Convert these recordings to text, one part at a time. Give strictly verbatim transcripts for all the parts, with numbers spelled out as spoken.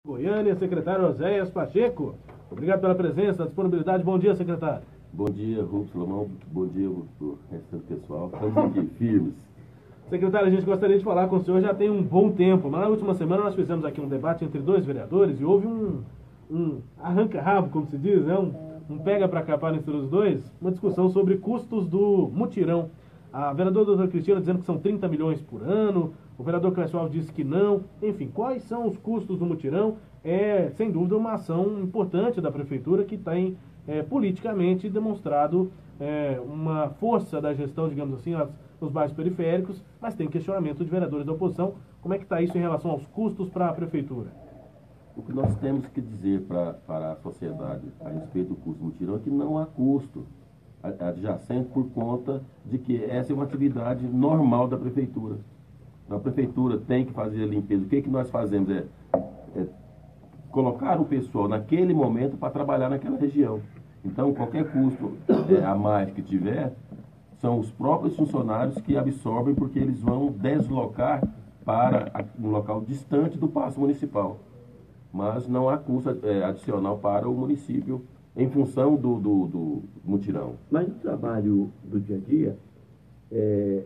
Goiânia, secretário Oséias Pacheco. Obrigado pela presença, disponibilidade. Bom dia, secretário. Bom dia, Rubens Salomão. Bom dia para o restante do pessoal. Estamos aqui firmes. Secretário, a gente gostaria de falar com o senhor já tem um bom tempo, mas na última semana nós fizemos aqui um debate entre dois vereadores e houve um, um arranca-rabo, como se diz, né? um, um pega para capar entre os dois, uma discussão sobre custos do mutirão. A vereadora doutora Cristina dizendo que são trinta milhões por ano, o vereador Clécio Alves disse que não. Enfim, quais são os custos do mutirão? É, sem dúvida, uma ação importante da prefeitura que tem é, politicamente demonstrado é, uma força da gestão, digamos assim, nos bairros periféricos, mas tem questionamento de vereadores da oposição. Como é que está isso em relação aos custos para a prefeitura? O que nós temos que dizer pra, para a sociedade a respeito do custo do mutirão é que não há custo adjacente por conta de que essa é uma atividade normal da prefeitura. A prefeitura tem que fazer a limpeza. O que, que nós fazemos é, é colocar o pessoal naquele momento para trabalhar naquela região. Então, qualquer custo é, a mais que tiver, são os próprios funcionários que absorvem, porque eles vão deslocar para um local distante do paço municipal. Mas não há custo é, adicional para o município em função do, do, do mutirão. Mas no trabalho do dia a dia, é,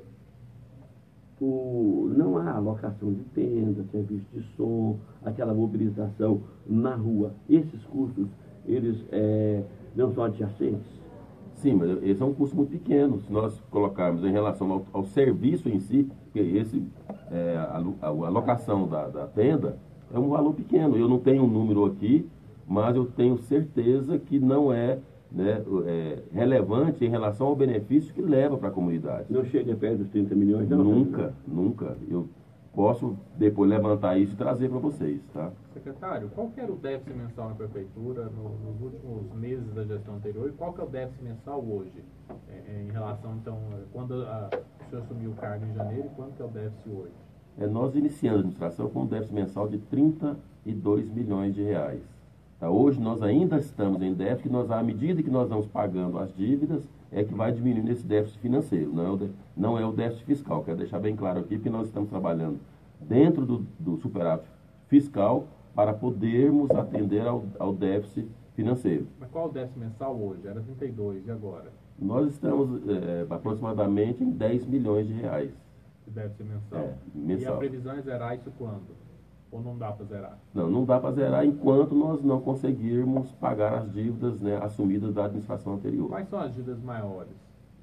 o, não há alocação de tenda, serviço de som, aquela mobilização na rua. Esses custos, eles é, não são adjacentes? Sim, mas esse é um custo muito pequeno. Se nós colocarmos em relação ao, ao serviço em si, porque esse, é, a, a alocação da, da tenda é um valor pequeno. Eu não tenho um número aqui, mas eu tenho certeza que não é, né, é relevante em relação ao benefício que leva para a comunidade. Não chega perto dos trinta milhões, não? Nunca, nunca. Eu posso depois levantar isso e trazer para vocês, tá? Secretário, qual que era o déficit mensal na prefeitura no, nos últimos meses da gestão anterior e qual que é o déficit mensal hoje? É, em relação, então, quando a, o senhor assumiu o cargo em janeiro e quanto que é o déficit hoje? É, nós iniciamos a administração com um déficit mensal de trinta e dois milhões de reais. Tá? Hoje nós ainda estamos em déficit, nós, à medida que nós vamos pagando as dívidas, é que vai diminuindo esse déficit financeiro, não é o, de, não é o déficit fiscal. Quero deixar bem claro aqui que nós estamos trabalhando dentro do, do superávit fiscal para podermos atender ao, ao déficit financeiro. Mas qual o déficit mensal hoje? Era trinta e dois, e agora? Nós estamos é, aproximadamente em dez milhões de reais. De déficit mensal? É, mensal. E a previsão é zerar isso quando? Ou não dá para zerar? Não, não dá para zerar enquanto nós não conseguirmos pagar as dívidas, né, assumidas da administração anterior. Quais são as dívidas maiores?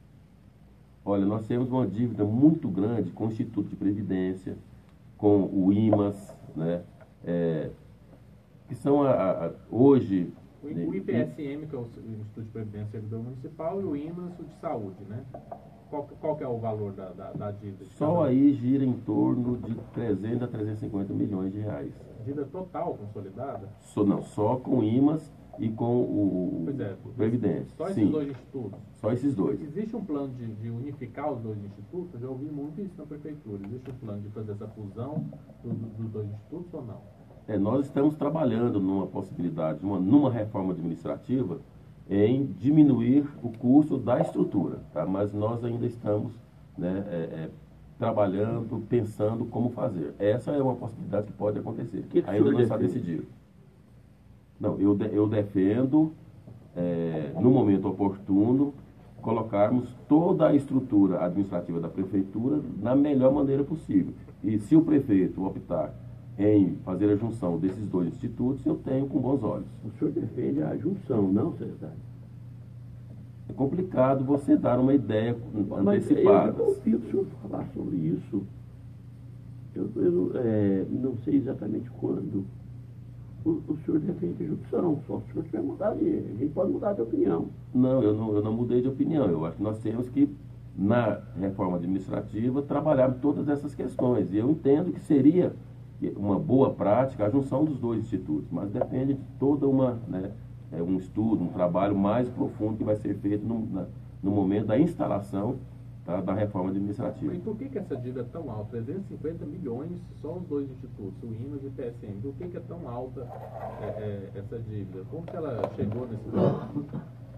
Olha, nós temos uma dívida muito grande com o Instituto de Previdência, com o IMAS, né, é, que são a, a, hoje... O, o I P S M, que é o Instituto de Previdência Servidor Municipal, e o IMAS, o de Saúde, né? Qual, qual que é o valor da, da, da dívida? Só aí gira em torno de trezentos a trezentos e cinquenta milhões de reais. Dívida total consolidada? Só, não, só com o IMAS e com o pois é, Previdência. Só esses Sim, dois institutos? Só esses dois. Existe um plano de, de unificar os dois institutos? Eu já ouvi muito isso na prefeitura. Existe um plano de fazer essa fusão dos, dos dois institutos ou não? É, nós estamos trabalhando numa possibilidade, numa, numa reforma administrativa, em diminuir o custo da estrutura, tá? Mas nós ainda estamos, né, é, é, trabalhando, pensando como fazer. Essa é uma possibilidade que pode acontecer. Que que ainda não está defende? decidido. Não, eu, de, eu defendo, é, no momento oportuno, colocarmos toda a estrutura administrativa da prefeitura na melhor maneira possível. E se o prefeito optar em fazer a junção desses dois institutos, eu tenho com bons olhos. O senhor defende a junção, não, secretário? É complicado você dar uma ideia Mas antecipada. eu ouvi o senhor falar sobre isso. Eu, eu é, não sei exatamente quando. O, o senhor defende a junção, só se o senhor tiver mudado de... A gente pode mudar de opinião. Não, eu não, eu não mudei de opinião. Eu acho que nós temos que, na reforma administrativa, trabalhar todas essas questões. E eu entendo que seria uma boa prática a junção dos dois institutos, mas depende de toda uma, né, é, um estudo, um trabalho mais profundo que vai ser feito no, na, no momento da instalação, tá, da reforma administrativa. Mas por que, que essa dívida é tão alta? trezentos e cinquenta milhões só os dois institutos, o IMAS e o I P S M. Por que, que é tão alta é, é, essa dívida? Como que ela chegou nesse ponto?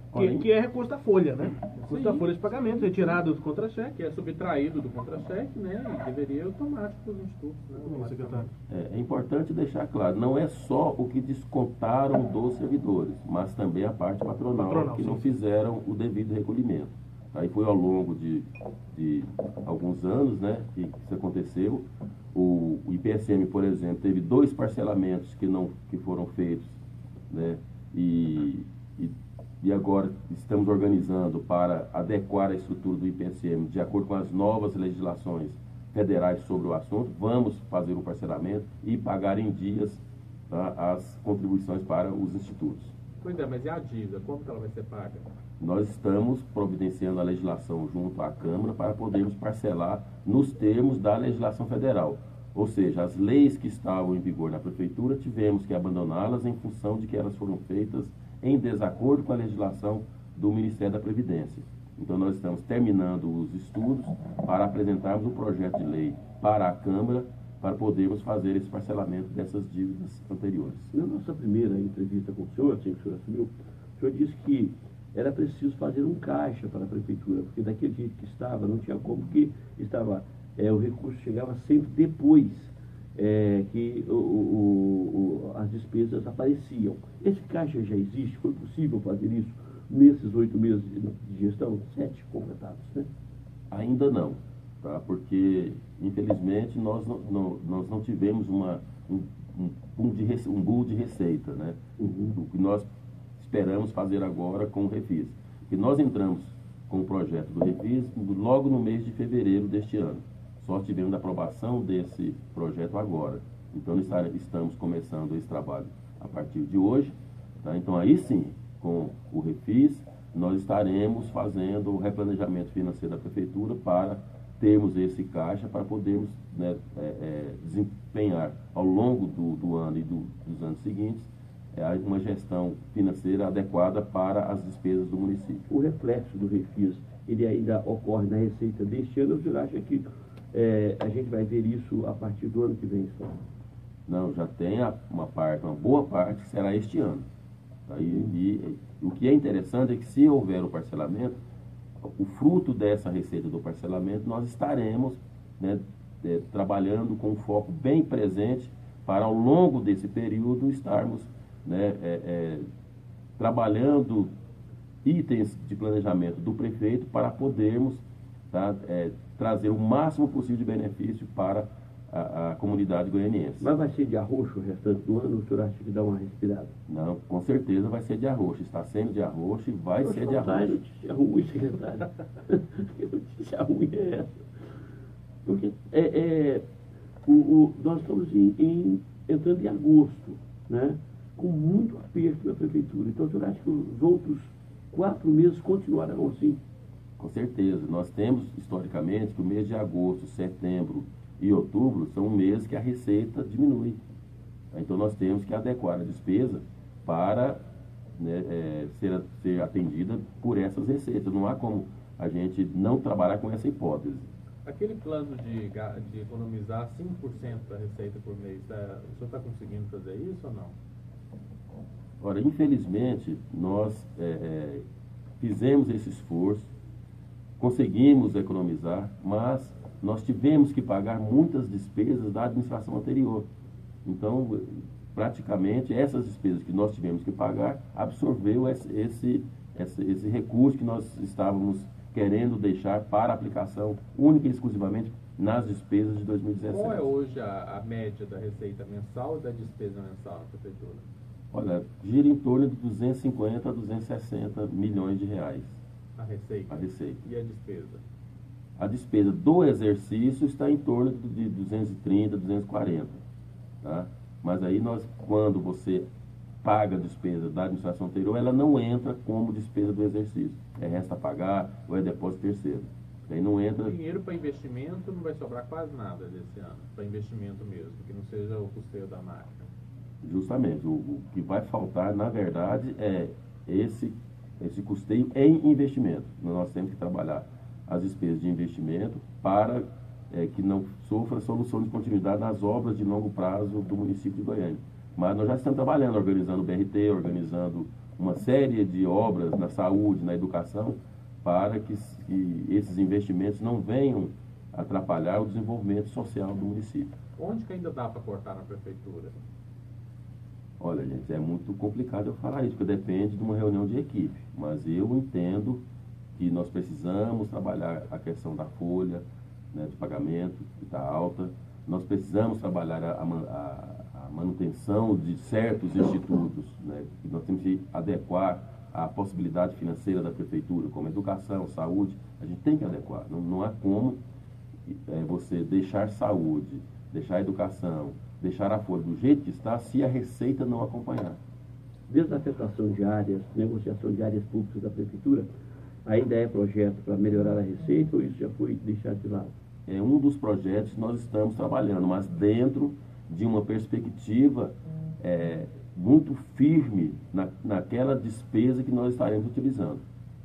Que, que é recurso da folha, né? Recurso Sim. da folha de pagamento, retirado do contra-cheque. Que é subtraído do contra-cheque, né? E deveria automático para os institutos, né? Ô, secretário. É, é importante deixar claro, não é só o que descontaram dos servidores, mas também a parte patronal, Patronal, que sim. não fizeram o devido recolhimento. Aí foi ao longo de, de alguns anos, né, que isso aconteceu. O, o I P S M, por exemplo, teve dois parcelamentos que não que foram feitos, né, e, e, e agora estamos organizando para adequar a estrutura do I P S M de acordo com as novas legislações federais sobre o assunto. Vamos fazer o parcelamento e pagar em dias, tá, as contribuições para os institutos. Pois é, mas e a dívida? Como que ela vai ser paga? Nós estamos providenciando a legislação junto à Câmara para podermos parcelar nos termos da legislação federal. Ou seja, as leis que estavam em vigor na Prefeitura, tivemos que abandoná-las em função de que elas foram feitas em desacordo com a legislação do Ministério da Previdência. Então, nós estamos terminando os estudos para apresentarmos um projeto de lei para a Câmara para podermos fazer esse parcelamento dessas dívidas anteriores. Na nossa primeira entrevista com o senhor, assim que o senhor assumiu, o senhor disse que era preciso fazer um caixa para a Prefeitura, porque daquele jeito que estava, não tinha como, que estava, é, o recurso chegava sempre depois é, que o, o, o, as despesas apareciam. Esse caixa já existe? Foi possível fazer isso nesses oito meses de gestão? Sete completados, né? Ainda não, tá? Porque, infelizmente, nós não, não, nós não tivemos uma, um, um, um, de, rece- um bull de receita, né? Uhum. O que nós esperamos fazer agora com o Refis. E nós entramos com o projeto do Refis logo no mês de fevereiro deste ano. Só tivemos a aprovação desse projeto agora. Então, estar- estamos começando esse trabalho a partir de hoje. Tá? Então, aí sim, com o Refis, nós estaremos fazendo o replanejamento financeiro da Prefeitura para termos esse caixa, para podermos, né, é, é, desempenhar ao longo do, do ano e do, dos anos seguintes é, uma gestão financeira adequada para as despesas do município. O reflexo do Refis, ele ainda ocorre na receita deste ano, ou o senhor acha que é, a gente vai ver isso a partir do ano que vem só? Não, já tem a- uma parte, uma boa parte que será este ano. Tá? E, e, e o que é interessante é que, se houver o parcelamento, o fruto dessa receita do parcelamento, nós estaremos, né, é, trabalhando com um foco bem presente para, ao longo desse período, estarmos, né, é, é, trabalhando itens de planejamento do prefeito para podermos, tá, é, trazer o máximo possível de benefício para a, a comunidade goianiense. Mas vai ser de arroxo o restante do ano, ou o senhor acha que dá uma respirada? Não, com certeza vai ser de arroxo. Está sendo de arroxo e vai Eu ser de só sai arroxo. notícia ruim, secretário. Que notícia ruim é essa? Porque é, é, o, o, nós estamos em, em- entrando em agosto, né? Com muito aperto na prefeitura. Então, o senhor acha que os outros quatro meses continuarão assim? Com certeza. Nós temos, historicamente, que o mês de agosto, setembro e outubro são meses que a receita diminui. Então, nós temos que adequar a despesa para, né, é, ser, ser atendida por essas receitas. Não há como a gente não trabalhar com essa hipótese. Aquele plano de, ga- de economizar cinco por cento da receita por mês, tá, o senhor está conseguindo fazer isso ou não? Ora, infelizmente, nós é, é, fizemos esse esforço, conseguimos economizar, mas nós tivemos que pagar muitas despesas da administração anterior. Então, praticamente, essas despesas que nós tivemos que pagar absorveu esse, esse, esse, esse recurso que nós estávamos querendo deixar para aplicação única e exclusivamente nas despesas de dois mil e dezessete. Qual é hoje a, a média da receita mensal e da despesa mensal na prefeitura? Olha, gira em torno de duzentos e cinquenta a duzentos e sessenta milhões de reais A receita? a receita. E a despesa? A despesa do exercício está em torno de duzentos e trinta, duzentos e quarenta. Tá? Mas aí, nós, quando você paga a despesa da administração anterior, ela não entra como despesa do exercício. É resta pagar ou é depósito terceiro. Aí não entra. Dinheiro para investimento não vai sobrar quase nada desse ano, para investimento mesmo, que não seja o custeio da máquina. Justamente. O, o que vai faltar, na verdade, é esse, esse custeio em investimento. Nós temos que trabalhar as despesas de investimento para é, que não sofra solução de continuidade nas obras de longo prazo do município de Goiânia. Mas nós já estamos trabalhando, organizando o B R T, organizando uma série de obras na saúde, na educação, para que, que esses investimentos não venham atrapalhar o desenvolvimento social do município. Onde que ainda dá para cortar na prefeitura? Olha, gente, é muito complicado eu falar isso, porque depende de uma reunião de equipe. Mas eu entendo que nós precisamos trabalhar a questão da folha, né, de pagamento, que está alta. Nós precisamos trabalhar a, a, a manutenção de certos institutos, né, que nós temos que adequar à possibilidade financeira da prefeitura, como educação, saúde. A gente tem que adequar. Não, não há como é, você deixar saúde, deixar a educação, deixar a folha do jeito que está, se a receita não acompanhar. Desde a afetação de áreas, negociação de áreas públicas da prefeitura, ainda é projeto para melhorar a receita ou isso já foi deixado de lado? É um dos projetos que nós estamos trabalhando, mas dentro de uma perspectiva é, muito firme na, naquela despesa que nós estaremos utilizando.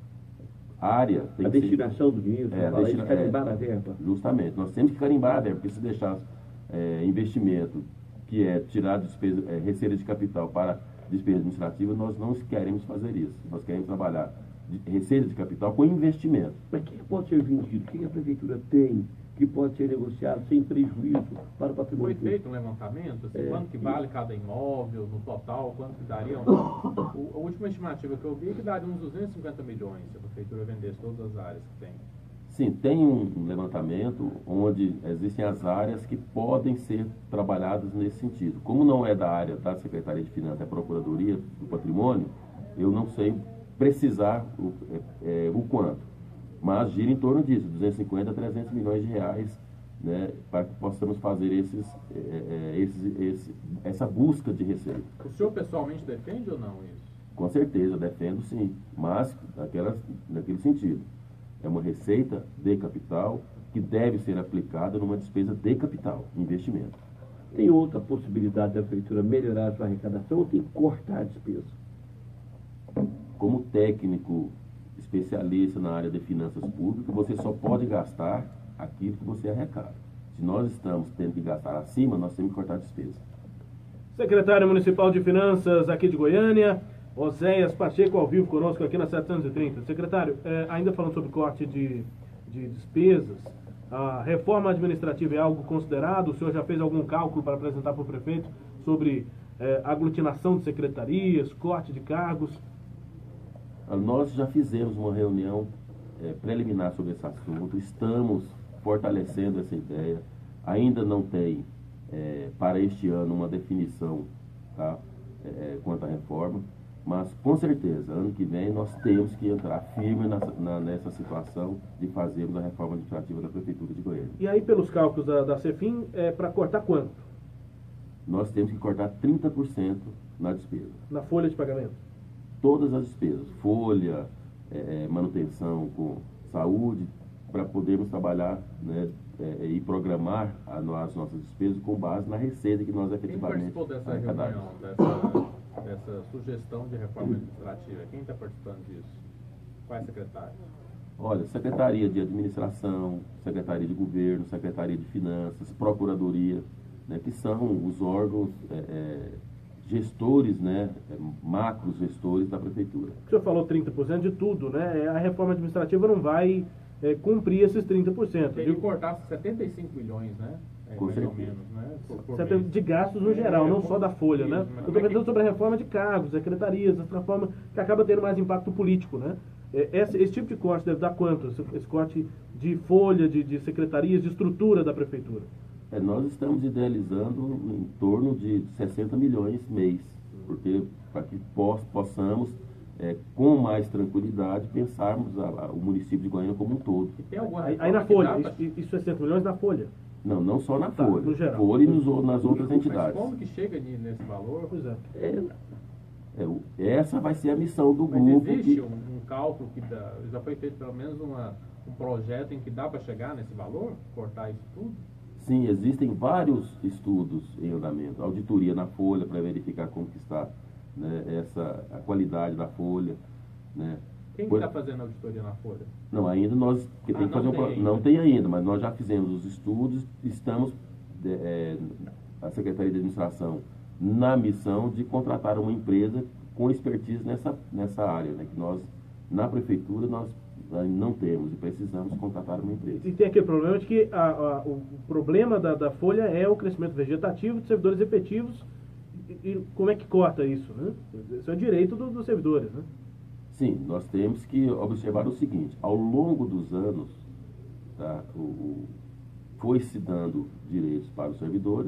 A área tem a que destinação ser, do dinheiro, é, fala, destina, carimbar é, a verba. Justamente, nós temos que carimbar a verba, porque se deixar é, investimento, que é tirar despesa, é, receita de capital para despesa administrativa, nós não queremos fazer isso. Nós queremos trabalhar de, receita de capital com investimento. Mas o que pode ser vendido? O que a prefeitura tem que pode ser negociado sem prejuízo para o patrimônio? Foi feito um levantamento, assim, é, quanto que vale cada imóvel, no total, quanto que daria? O, a última estimativa que eu vi é que daria uns duzentos e cinquenta milhões se a prefeitura vendesse todas as áreas que tem. Sim, tem um levantamento onde existem as áreas que podem ser trabalhadas nesse sentido. Como não é da área da Secretaria de Finanças, é a Procuradoria do Patrimônio, eu não sei precisar o, é, é, o quanto. Mas gira em torno disso, duzentos e cinquenta a trezentos milhões de reais, né, para que possamos fazer esses, é, é, esses, esse, essa busca de receita. O senhor pessoalmente defende ou não isso? Com certeza, defendo sim, mas naquela, naquele sentido. É uma receita de capital que deve ser aplicada numa despesa de capital, investimento. Tem outra possibilidade da prefeitura melhorar a sua arrecadação ou tem que cortar a despesa? Como técnico especialista na área de finanças públicas, você só pode gastar aquilo que você arrecada. Se nós estamos tendo que gastar acima, nós temos que cortar a despesa. Secretário Municipal de Finanças aqui de Goiânia, Oséias Pacheco, ao vivo conosco aqui na setecentos e trinta. Secretário, é, ainda falando sobre corte de, de despesas, a reforma administrativa é algo considerado? O senhor já fez algum cálculo para apresentar para o prefeito sobre é, aglutinação de secretarias, corte de cargos? Nós já fizemos uma reunião é, preliminar sobre esse assunto, estamos fortalecendo essa ideia. Ainda não tem, é, para este ano, uma definição, tá, é, quanto à reforma, mas com certeza, ano que vem, nós temos que entrar firme na, na, nessa situação de fazermos a reforma administrativa da Prefeitura de Goiânia. E aí, pelos cálculos da, da Cefim, é para cortar quanto? Nós temos que cortar trinta por cento na despesa. Na folha de pagamento? Todas as despesas, folha, é, manutenção com saúde, para podermos trabalhar, né, é, e programar a, as nossas despesas com base na receita que nós efetivamente arrecadamos. Quem participou dessa reunião, dessa, dessa sugestão de reforma administrativa? Quem está participando disso? Quais secretários? Olha, Secretaria de Administração, Secretaria de Governo, Secretaria de Finanças, Procuradoria, né, que são os órgãos é, é, gestores, né, macros gestores da prefeitura. O senhor falou trinta por cento de tudo, né? A reforma administrativa não vai é, cumprir esses trinta por cento. Tem que cortar setenta e cinco milhões, né? É, Com mais certeza. ou menos, né? Por, por setenta mês. de gastos no geral, É, não por- só da folha, né? isso, mas Eu estou como é que- pensando sobre a reforma de cargos, secretarias, essa reforma que acaba tendo mais impacto político, né? É, Esse, esse tipo de corte deve dar quanto? Esse, esse corte de folha, de, de secretarias, de estrutura da prefeitura? É, nós estamos idealizando em torno de sessenta milhões mês, porque para que poss, possamos, é, com mais tranquilidade, pensarmos a, a, o município de Goiânia como um todo. Tem alguma Aí, reforma aí na que folha, dá pra- isso, isso é sessenta milhões na folha. Não, não só na Tá, folha, no geral. folha e nos, o- nas outras Mas entidades. como que chega ni- nesse valor? Pois é. É, É, o- essa vai ser a missão do Mas grupo. existe que- um, um cálculo que dá, já foi feito pelo menos uma, um projeto em que dá para chegar nesse valor? Cortar isso tudo? Sim, existem vários estudos em andamento. Auditoria na folha para verificar como que está, né, essa, a qualidade da folha. Né. Quem Foi- está fazendo a auditoria na folha? Não, ainda nós que Ah, tem que não fazer um tem pro- ainda. não tem ainda, mas nós já fizemos os estudos, estamos é, a Secretaria de Administração na missão de contratar uma empresa com expertise nessa, nessa área, né, que nós, na prefeitura, nós não temos e precisamos contratar uma empresa. E tem aquele problema de que a, a, o problema da, da folha é o crescimento vegetativo de servidores efetivos. E, e como é que corta isso, né? Isso é direito do, dos servidores, né? Sim, nós temos que observar o seguinte: ao longo dos anos, tá, o, o, foi se dando direitos para os servidores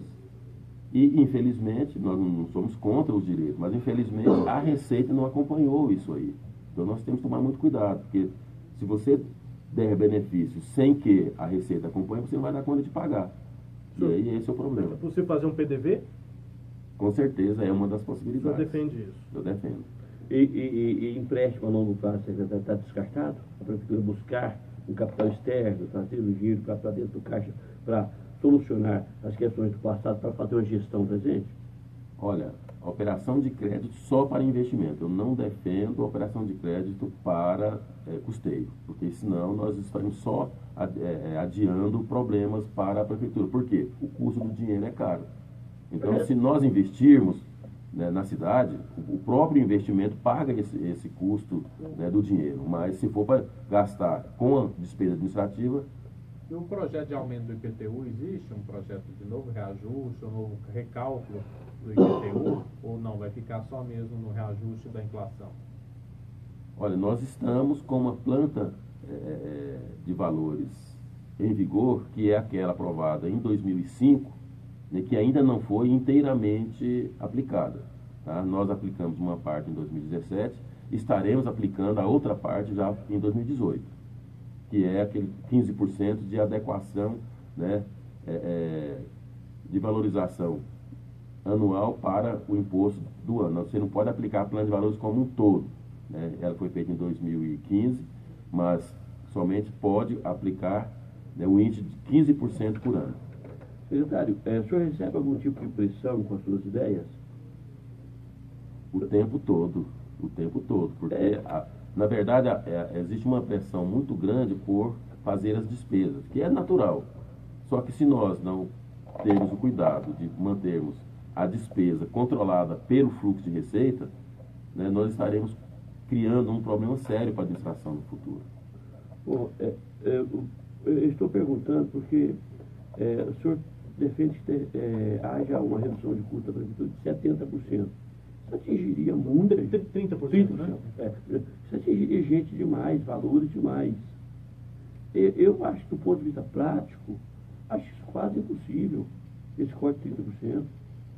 e, infelizmente, nós não somos contra os direitos, mas, infelizmente, a Receita não acompanhou isso aí. Então, nós temos que tomar muito cuidado, porque se você der benefício sem que a Receita acompanhe, você não vai dar conta de pagar. E aí esse é o problema. É possível fazer um P D V? Com certeza é uma das O possibilidades. senhor defende isso? Eu defendo. E, e, e, e empréstimo a longo prazo está descartado? A prefeitura buscar um capital externo, trazer o dinheiro para dentro do caixa para solucionar as questões do passado, para fazer uma gestão presente? Olha, a operação de crédito só para investimento. Eu não defendo a operação de crédito para é, custeio, porque senão nós estaremos só é, adiando problemas para a prefeitura. Por quê? O custo do dinheiro é caro. Então, se nós investirmos, né, na cidade, o próprio investimento paga esse, esse custo, né, do dinheiro. Mas se for para gastar com a despesa administrativa... E o projeto de aumento do I P T U, existe um projeto de novo reajuste, um novo recálculo do I P T U, ou não, vai ficar só mesmo no reajuste da inflação? Olha, nós estamos com uma planta é, de valores em vigor, que é aquela aprovada em dois mil e cinco, né, que ainda não foi inteiramente aplicada. Tá? Nós aplicamos uma parte em dois mil e dezessete, estaremos aplicando a outra parte já em dois mil e dezoito. Que é aquele quinze por cento de adequação, né, é, é, de valorização anual para o imposto do ano. Você não pode aplicar plano de valores como um todo, né? Ela foi feita em dois mil e quinze, mas somente pode aplicar, né, o índice de quinze por cento por ano. Secretário, é, o senhor recebe algum tipo de pressão com as suas ideias? O tempo todo, o tempo todo, porque... É. A, Na verdade, é, existe uma pressão muito grande por fazer as despesas, que é natural. Só que se nós não termos o cuidado de mantermos a despesa controlada pelo fluxo de receita, né, nós estaremos criando um problema sério para a administração no futuro. Bom, é, é, eu estou perguntando porque é, o senhor defende que é, haja uma redução de custo da prefeitura de setenta por cento. Isso atingiria muito. trinta por cento, né? É, isso atingiria gente demais, valores demais. Eu, eu acho que, do ponto de vista prático, acho isso quase impossível, esse corte de trinta por cento.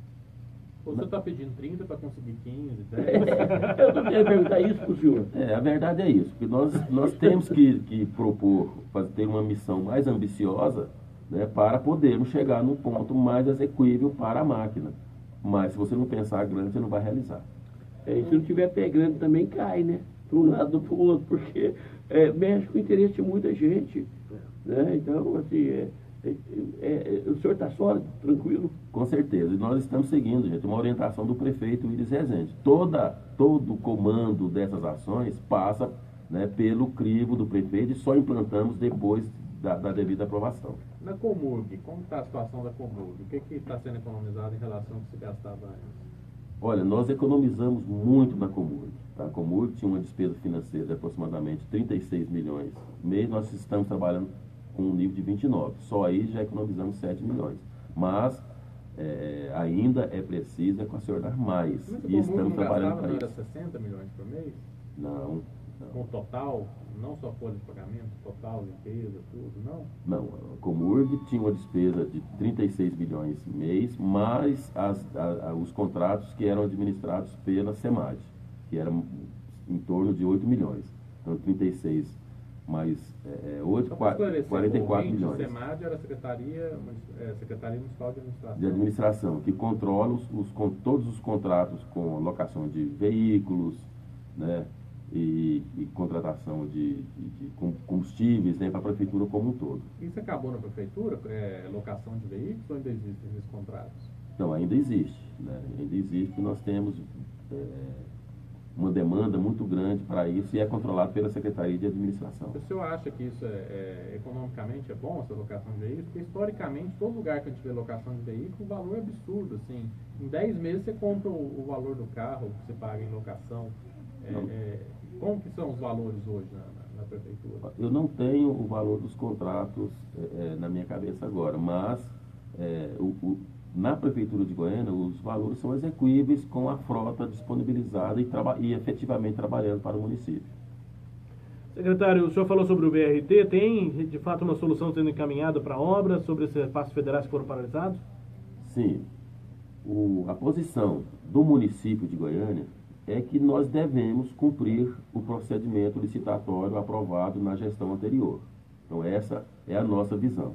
Você está pedindo trinta para conseguir quinze, dez? É, eu estou querendo perguntar isso para o senhor. É, a verdade é isso, porque nós, nós temos que, que propor, fazer, ter uma missão mais ambiciosa, né, para podermos chegar num ponto mais execuível para a máquina. Mas se você não pensar grande, você não vai realizar. É, e se não tiver pé grande também cai, né? Para um lado ou para o outro, porque é, mexe com o interesse de muita gente. Né? Então, assim, é, é, é, o senhor está sólido, tranquilo? Com certeza. E nós estamos seguindo, gente, uma orientação do prefeito Willis Rezende. Toda, todo o comando dessas ações passa, né, pelo crivo do prefeito e só implantamos depois da, da devida aprovação. Na Comurg, como está a situação da Comurg? O que está sendo economizado em relação ao que se gastava antes? Olha, nós economizamos muito na Comurg. Tá? A Comurg tinha uma despesa financeira de aproximadamente trinta e seis milhões mês, nós estamos trabalhando com um nível de vinte e nove. Só aí já economizamos sete milhões. Mas é, ainda é preciso equacionar mais. Mas e estamos trabalhando para isso. Não era sessenta milhões por mês? Não. Não. Com total, não só folha de pagamento, total, limpeza, tudo, não? Não, a Comurg tinha uma despesa de trinta e seis milhões mês, mais as, a, a, os contratos que eram administrados pela SEMAD, que eram em torno de oito milhões. Então, trinta e seis mais é, oito, quarenta e quatro milhões. A SEMAD era a Secretaria, é, Secretaria Municipal de Administração. De Administração, que controla os, os, com, todos os contratos com locação de veículos, né? E, e contratação de, de, de combustíveis, né, para a prefeitura como um todo. Isso acabou na prefeitura? É, locação de veículos ou ainda existem esses contratos? Não, ainda existe. Né, ainda existe, nós temos é, uma demanda muito grande para isso e é controlado pela Secretaria de Administração. O senhor acha que isso é, é, economicamente é bom, essa locação de veículos? Porque historicamente, todo lugar que a gente vê locação de veículo, o valor é absurdo, assim. Em dez meses você compra o, o valor do carro que você paga em locação. É, é, como que são os valores hoje na, na, na prefeitura? Eu não tenho o valor dos contratos é, na minha cabeça agora, mas é, o, o, na Prefeitura de Goiânia os valores são execuíveis com a frota disponibilizada e, traba, e efetivamente trabalhando para o município. Secretário, o senhor falou sobre o B R T, tem de fato uma solução sendo encaminhada para a obra sobre esses passos federais que foram paralisados? Sim. O, a posição do município de Goiânia é que nós devemos cumprir o procedimento licitatório aprovado na gestão anterior. Então essa é a nossa visão.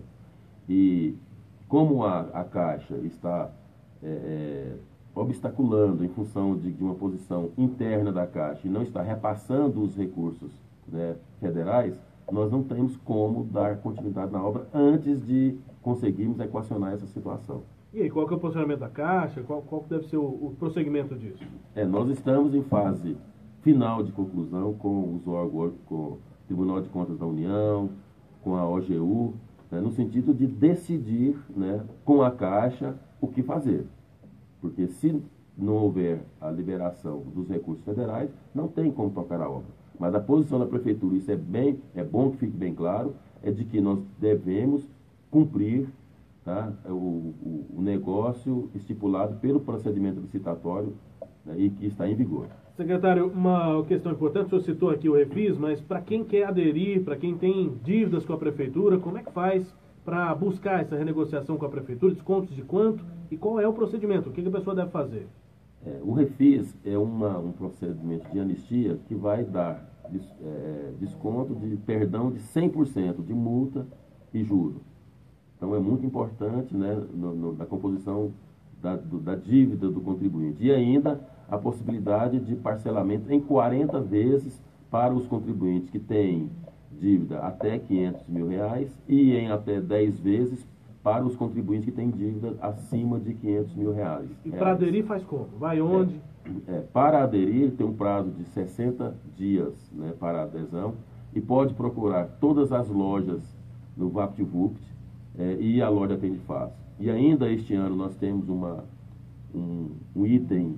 E como a, a Caixa está é, é, obstaculando em função de, de uma posição interna da Caixa e não está repassando os recursos, né, federais, nós não temos como dar continuidade na obra antes de conseguirmos equacionar essa situação. E aí, qual que é o posicionamento da Caixa? Qual, qual deve ser o, o prosseguimento disso? É, nós estamos em fase final de conclusão com os órgãos, com o Tribunal de Contas da União, com a O G U, né, no sentido de decidir, né, com a Caixa o que fazer. Porque se não houver a liberação dos recursos federais, não tem como tocar a obra. Mas a posição da Prefeitura, isso é, bem, é bom que fique bem claro, é de que nós devemos cumprir, tá, o, o, o negócio estipulado pelo procedimento licitatório, né, e que está em vigor. Secretário, uma questão importante, o senhor citou aqui o Refis, mas para quem quer aderir, para quem tem dívidas com a Prefeitura, como é que faz para buscar essa renegociação com a Prefeitura, descontos de quanto e qual é o procedimento, o que, que a pessoa deve fazer? É, o Refis é uma, um procedimento de anistia que vai dar des, é, desconto de perdão de cem por cento de multa e juros. Então é muito importante, né, no, no, na composição da, do, da dívida do contribuinte. E ainda a possibilidade de parcelamento em quarenta vezes para os contribuintes que têm dívida até quinhentos mil reais e em até dez vezes para os contribuintes que têm dívida acima de quinhentos mil reais. E para aderir faz como? Vai onde? É, é, para aderir tem um prazo de sessenta dias, né, para a adesão e pode procurar todas as lojas no VaptVupt é, e a loja Atende Fácil. E ainda este ano nós temos uma, um, um item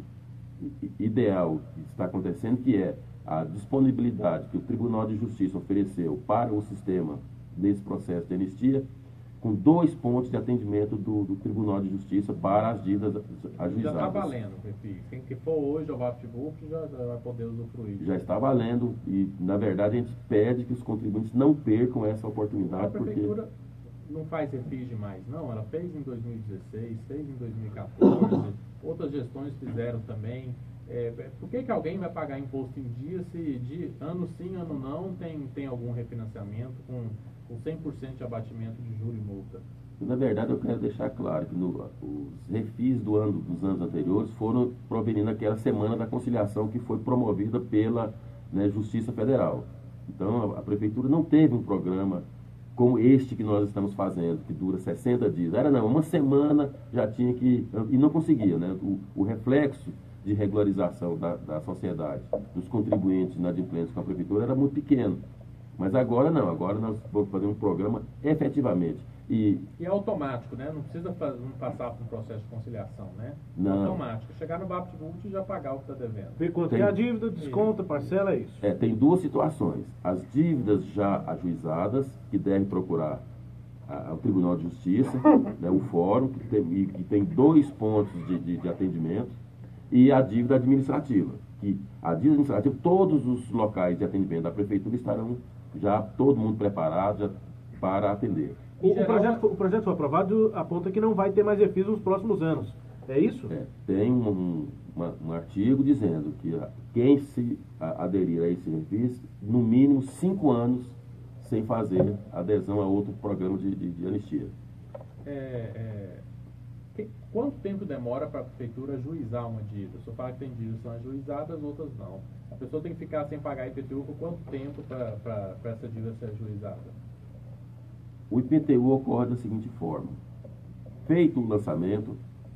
ideal que está acontecendo, que é a disponibilidade que o Tribunal de Justiça ofereceu para o sistema nesse processo de anistia, com dois pontos de atendimento do, do Tribunal de Justiça para as dívidas ajuizadas. Já está valendo, Refis. Quem que for hoje ao VaptVupt já, já vai poder usufruir. Já está valendo e, na verdade, a gente pede que os contribuintes não percam essa oportunidade. A Prefeitura porque... não faz Refis demais, não. Ela fez em dois mil e dezesseis, fez em dois mil e quatorze, outras gestões fizeram também. É, por que, que alguém vai pagar imposto em dia se de ano sim, ano não, tem, tem algum refinanciamento com, com cem por cento de abatimento de juros e multa? Na verdade, eu quero deixar claro que no, os refis do ano, dos anos anteriores foram provenindo daquela semana da conciliação que foi promovida pela, né, Justiça Federal. Então, a, a Prefeitura não teve um programa como este que nós estamos fazendo, que dura sessenta dias. Era não, uma semana já tinha que... E não conseguia, né? O, o reflexo de regularização da, da sociedade, dos contribuintes inadimplentes com a Prefeitura era muito pequeno. Mas agora não, agora nós vamos fazer um programa efetivamente. E, e é automático, né? Não precisa fazer, não passar por um processo de conciliação, né? Não. É automático. Chegar no VaptVupt e já pagar o que está devendo. Ver quanto Tem... é a dívida, desconta, parcela, é isso. É, tem duas situações. As dívidas já ajuizadas, que devem procurar a, o Tribunal de Justiça, né, o Fórum, que tem, e, que tem dois pontos de, de, de atendimento, e a dívida administrativa, que a dívida administrativa, todos os locais de atendimento da Prefeitura estarão já, todo mundo preparado já, para atender. O, o, projeto, o projeto foi aprovado, aponta que não vai ter mais refis nos próximos anos. É isso? É, tem um, uma, um artigo dizendo que a, quem se a, aderir a esse refis, no mínimo cinco anos sem fazer adesão a outro programa de, de, de anistia. É, é, que, quanto tempo demora para a Prefeitura ajuizar uma dívida? O senhor fala que tem dívidas que são ajuizadas, outras não. A pessoa tem que ficar sem pagar I P T U por quanto tempo para essa dívida ser ajuizada? O I P T U ocorre da seguinte forma: feito o lançamento,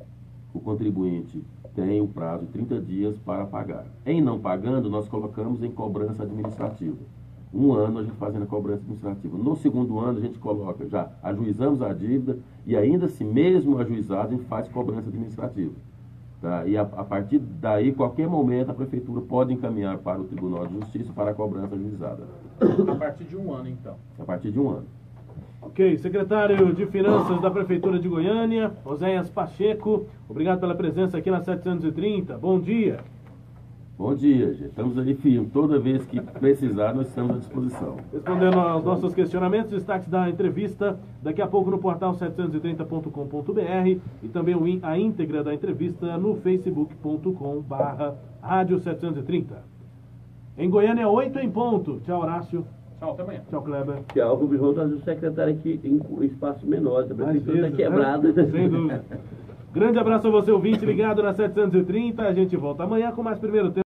o contribuinte tem o prazo de trinta dias para pagar. Em não pagando, nós colocamos em cobrança administrativa. Um ano a gente fazendo a cobrança administrativa. No segundo ano a gente coloca, já ajuizamos a dívida e ainda assim, mesmo ajuizado, a gente faz cobrança administrativa. Tá? E a, a partir daí, qualquer momento, a Prefeitura pode encaminhar para o Tribunal de Justiça para a cobrança ajuizada. A partir de um ano, então. A partir de um ano. Ok, secretário de Finanças da Prefeitura de Goiânia, Oséias Pacheco, obrigado pela presença aqui na setecentos e trinta. Bom dia. Bom dia, gente. Estamos aí firmes. Toda vez que precisar, nós estamos à disposição. Respondendo aos nossos questionamentos, destaques da entrevista daqui a pouco no portal setecentos e trinta ponto com ponto br e também a íntegra da entrevista no facebook ponto com barra rádio setecentos e trinta. Em Goiânia, oito em ponto. Tchau, Horácio. Tchau, até amanhã. Tchau, Kleber. Tchau, Rubens. Vamos trazer o secretário aqui em espaço menor. A prefeitura está quebrada. Né? Sem dúvida. Grande abraço a você, ouvinte ligado na setecentos e trinta. A gente volta amanhã com mais primeiro tempo.